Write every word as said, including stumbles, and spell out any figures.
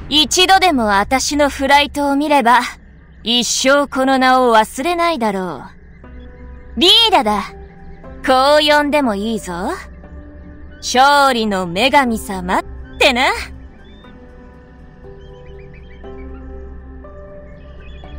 一度でも私のフライトを見れば、一生この名を忘れないだろう。ビーダだ。こう呼んでもいいぞ。勝利の女神様ってな。